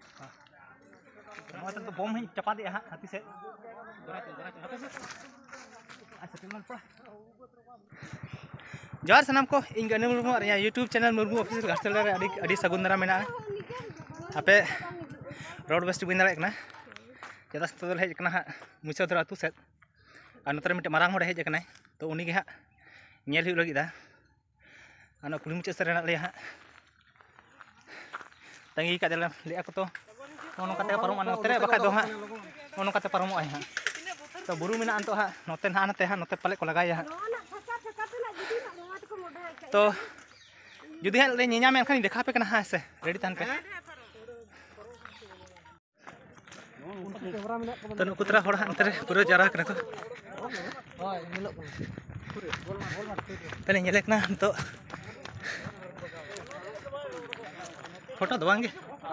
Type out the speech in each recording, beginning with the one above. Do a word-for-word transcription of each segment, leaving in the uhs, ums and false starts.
Nggak tentu bom ini cepat ya hati set. Johar sanam ko ing gane murmu arya YouTube channel murmu official gastel re adi adi sagundara mena ape road west bin dare kana jata stodol hej kana ha mucha dra atu set anotre mite marang hore hej kana to uni ge ha nyel hu lagi da ano kuli mucha serena le ha tangi ka dalam le aku to ono kate parum ano tere bakal do ha ono kate parum ai ha to buru mena anto ha noten ha nate ha note pale ko lagai ha तो जुदी है ले ᱧᱮᱧᱟᱢ ᱮᱱᱠᱷᱟᱱ ᱫᱮᱠᱷᱟ ᱯᱮ ᱠᱟᱱᱟ ᱦᱟᱸ ᱥᱮ ready ᱛᱟᱦᱮᱱ ᱯᱮ तो नुकु तरा हड़ हां अंतरे पूरा जारा कना को होय मिलक पहले ñele कना तो फोटो दो बांगे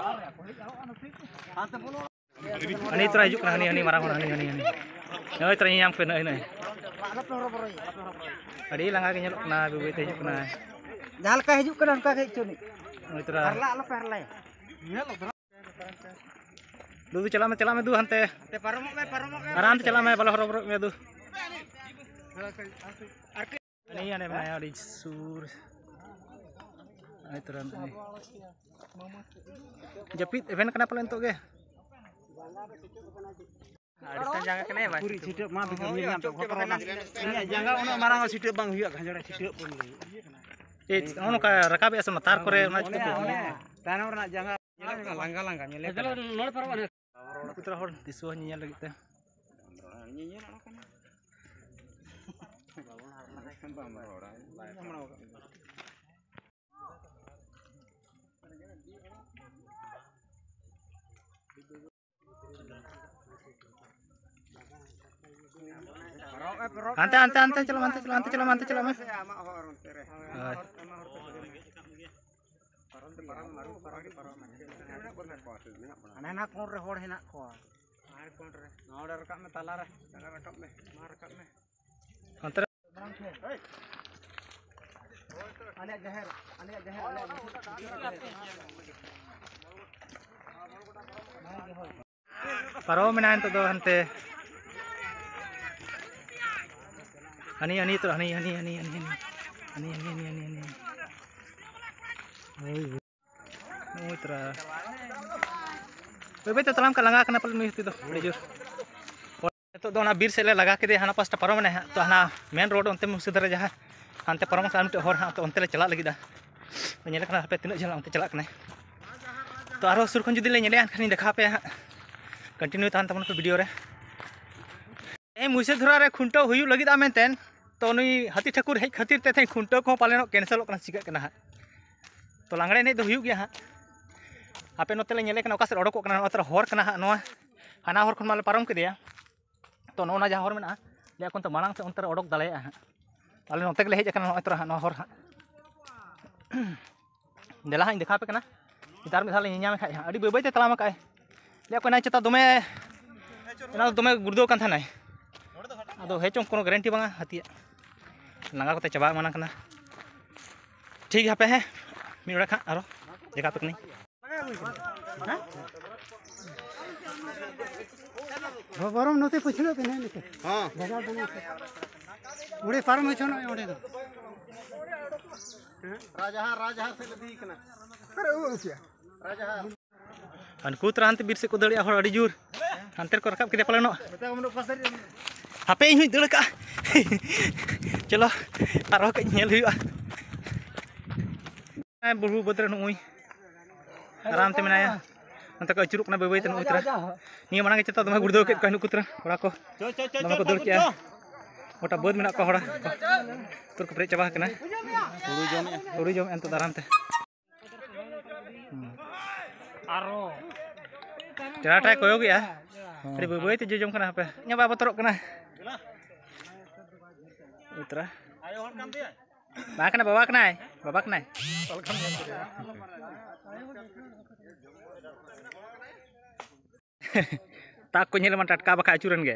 अनि तरा हिजुक कना हनी हनी मारांग हनी हनी हनी नय तरा ᱧᱮᱧᱟᱢ पे नय नय अड़ी लंगा के ñelok ना बेबे ते हिजुक ना जहां लका हिजुक कना उनका के चोनी ओय तरा हरला आलो पे हरला ñelok दू चला में चला में दू हनते ते परमो में परमो में आराम से चला में बाला हरो में दू अनि आने में अड़ी सूर आई तरा जपित इवेंट कना पलन तो गे आड़िसा जांगा कने भाई पूरी छिटे मा बिकर नियाम तो खतरा इनी जांगा ओना मारांग छिटे बांग हुया घंजड़ा छिटे पन ए ओनो का रकाब असम तार करे ओना छिटे तानो रना जांगा langga langga nyele नोड परवा पुत्र हर दिसुआ nyel lagi teh nyel ana kana babon harna kan bamba ora ante ante ante चलो ante चलो ante चलो ante चलो में anak kon re hor henak ko ar kon re noda rakap me tala re jangan rakap me mar rakap me antar ale jaher ale jaher paro menan to do hante ani ani to ani ani ani ani ani ani ani ani ani oi oi tra बेबे तो तलाम का लगा कना पल नुई तो बड़ी जोर तो दो ना बीर से ले लगा के दे हाना पास्टा परम ने तो हाना मेन रोड उनते मुसे दरे जहा हानते परम का मिटे हर हा तो उनते ले चला लगी दा तो नेले कना पे तिना जला उनते चला कना तो आरो सुर खन जुदी ले नेले खानी देखा पे हा कंटिन्यू तान तमन पे वीडियो रे ए मुसे धरा रे खुंटो हुयु लगी दा मेनतेन तो नुई हाथी ठाकुर हेज खातिर ते थे खुंटो को पालेनो कैंसल कना चिका कना हा तो लांगड़े ने दो हुयु गया हा आपे नोते ले नेले कना ओका से ओडको कना नोतर हर कना नोआ हाना हर खन माले पारम के दिया तो नोना जहां हर मेना ले कोन तो मांग से उनतर ओडक दालेया आले नोते के ले हेज कना नोतर नो हर देला हां देखा पे कना इतार में थाले ᱧᱮᱧᱟᱢ खाय अडी बेबे ते तलाम काय ले कोना चता दमे एना दमे गुर्दो कान थानाय आदो हेचों कोनो गारंटी बांगा हतिया लंगा कोते चबा माना कना ठीक है पे है मिड़ा खा आरो देखा पे कनी बरम नोते पुछलो पे नहीं निके हां जगह बना उड़े फार्म में छोनो ओडे दो राजा राजा से लदी कना अरे ओ क्या राजा अनकु त्रांत बीर से को दड़िया हर अडी जोर अंतर को रकाब के पलनो बता हमनो पासर हापे हि दड़ का चलो आरो के नेल हुआ बुरु बदर नुई आराम ते मेनाया अंत को अचुरुक ना बेबे तन उतरा निया मांग के चता दमे गुड़दो के कहनु कुतरा कोड़ा को दमे को दड़ के ओटा बद मेना को हड़ा तुर को प्रे चबा कना उरु जम उरु जम अंत दाराम ते आरो टाटा कोयो गया अरे बेबे ते जम कना पे nya ba botorok kena उतरा आयो हन काम दे बा कना बाबा कना बाबा कना welcome tak ko nyele man tatka baka acuran ge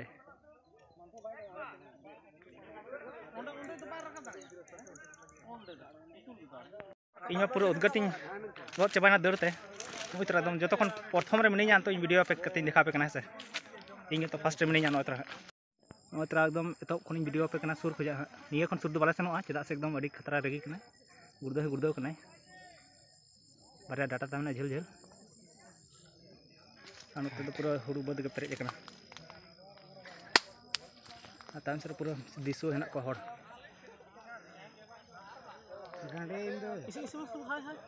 inya pura udgating lot cabana deur teh उतरा एकदम जो खन प्रथम रे मिनिया तो वीडियो पे कते दिखा पे कना से इन तो फर्स्ट रे मिनिया उतरा उतरा एकदम एतो खन वीडियो पे कना सुर खजा निया खन सुर दो बाला सेनोआ चदा से एकदम अड़ी खतरा रेगी कना गुर्दो गुर्दो कना बारे डाटा तामना झेल झेल अनु तो पूरा हुड़ू बद के पेरेज कना आ ताम से पूरा दिसो हेना को हर गांडे इंदो इसी इसी हाय हाय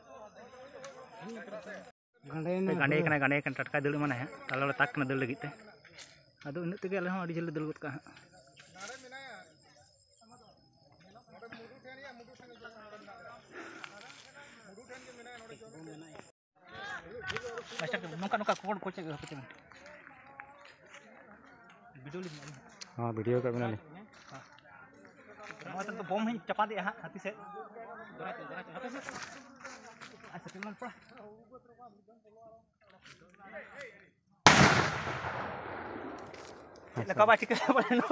गांडे गांडे कना गांडे कन टटका दल माने है तालो ताक कना दल लगिते आदो इन तेगे आले हो अड़ी जल्दी दल गत का मास्टर नोका नोका कोड कोचे कोचे वीडियो ले हां वीडियो का बना ले हां तो बम ही चपा दे हां हाथी से अच्छा तेमन पड़ा लका बाटी के बोले नो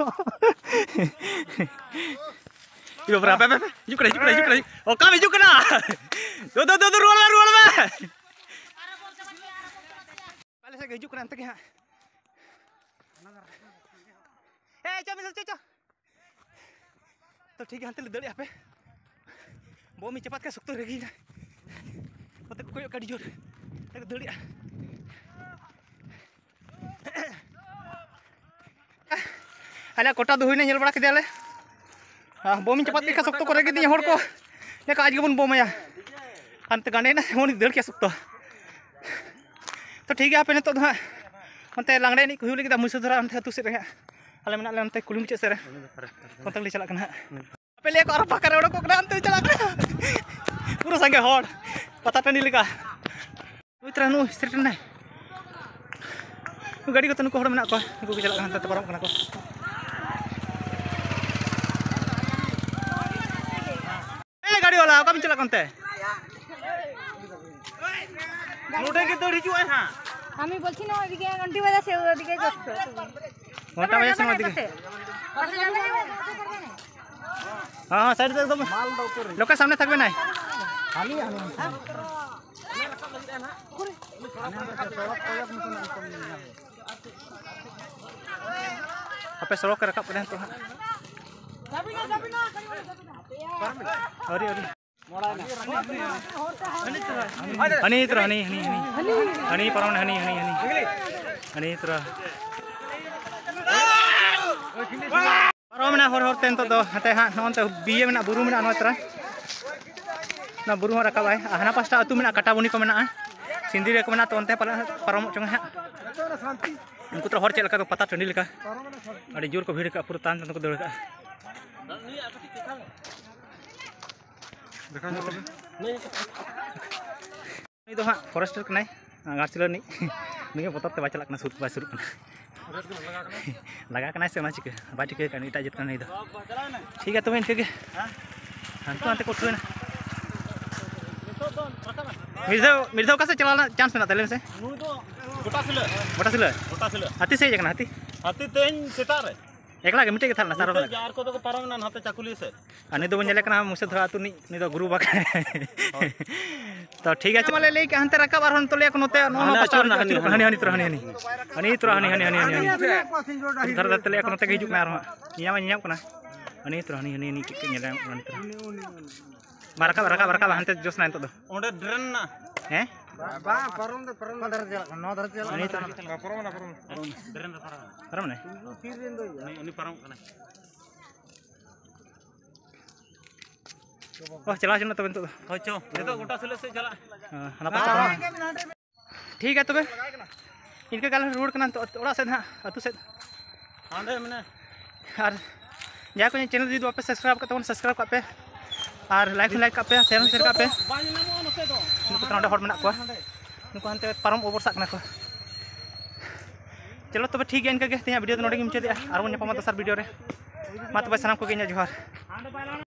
यो बरा पे पे हिजु करा हिजु करा हिजु करा ओ काम हिजु कना दो दो दो रोल में रोल में पहले से हिजु करा अंत के हां ए चो मिसल चो चो तो ठीक है अंत ले दड़ी पे बो मी चपात के सुक्तो रेगी मते कोई कडी जोर तक दड़िया अले कोटा दो हुईने नेल बड़ा केदेले हां बो मी चपात के सुक्तो को रेगी दी हर को लेका आज गेबन बोमया अंत गांडे ना मोन दड़ के सुक्तो तो ठीक है पे न तो दा अंते लांगड़े नि हुई लगी मुसु धरा अंते तुसे रे अले मेना ले अंते कुली मुचे से रे अंते ले चला कना पे ले को अर पाकर ओडो को अंते चला कना पूरा संगे हड़ पता टनी लेका उतरा नु स्ट्रेट ना गाड़ी को तनु को हड़ मेना को को चला कना अंते परम कना को ए गाड़ी वाला का चला कंते मोटे के दौड़ हिजु हां আমি বলছি না ওইদিকে ঘন্টি বাজা সে ওইদিকে যাচ্ছ ঘন্টা বাজা সে ওইদিকে हां हां साइड से एकदम माल दो ऊपर लोग के सामने থাকবে না खाली हाली apa solo ke rakap pada tu ha jabi na jabi na अरे अरे हनी तरह हनी हनी हनी हनी परम हनी हनी हनी हनी तरह परम ना हर हर तेन तो दो हते हा नोंते बीए मेना बुरु मेना नो तरह ना बुरु हो रकाब आय हाना पास्टा अतु मेना काटाबुनी को मेना सिंदीरे को मेना तो अंते परम चंग हा उनको तो हर चेल का तो पता टंडी लेका अड़ी जोर को भीड़ का पूरा तान तान को दौड़ का देखा नहीं नहीं तो हाँ फॉरेस्टर कनाई गार्सिलर नहीं निगे पता ते बाचला कना सुर बा सुर कना लगा कना से ना चिके बा चिके कना इटा जित कना नहीं दो ठीक है तो इनके के हां तो अंते को ठुना मिर्जा मिर्जा का से चलाना चांस ना तले से नु तो गोटा सिले गोटा सिले गोटा सिले हाथी से जकना हाथी हाथी तेन सेता रे एकला के मिटे के थाना सारो यार को तो पारम ना हाथे चाकुली से अनि दो बन लेकना मुसे धरा तु नि नि तो गुरु बाका तो ठीक है माले ले के हंते रका बार हन तो ले को नते नो नो पचर ना हनी हनी हनी तरह हनी हनी हनी तरह हनी हनी हनी हनी धर दते ले को नते हिजुक ना रहा निया मा नियाम कना हनी तरह हनी हनी हनी के नेला हनी तरह बारका बारका बारका हंते जोस ना तो ओंडे ड्रेन ना हैं बा परम दे परम धर चला नो धर चला हनी तरह परम ना परम ड्रेन परम परम ने फिर दिन दो हनी परम कना ओ चला चला तो तो हो चो ने तो गोटा सले से चला हां हना पास ठीक है तबे इनके गाल रोड कना तो ओड़ा से ना अतु से हांडे मने और या को चैनल जदि आपे सब्सक्राइब करते हो सब्सक्राइब करपे और लाइक लाइक करपे शेयर शेयर करपे नुको तनाडे हड़ मेना को नुको हनते परम ओवर साकना को चलो तबे ठीक है इनके के वीडियो तो नोडे मुचादे और वन ᱧᱟᱯᱟᱢᱟ दोसर वीडियो रे मा तबे सनाम को जोहार।